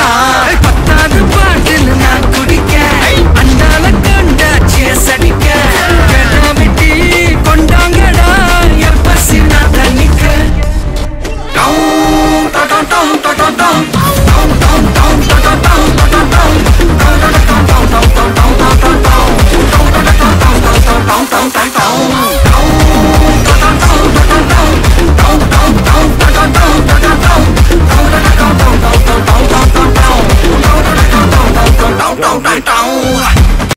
பத்தாவது பாட்டில் நான் குடிக்க அண்டால கண்டா சேஸ் அடிக்க வெட்டி கொண்டாங்கடா என் பசி நான் தண்ணிக்க down.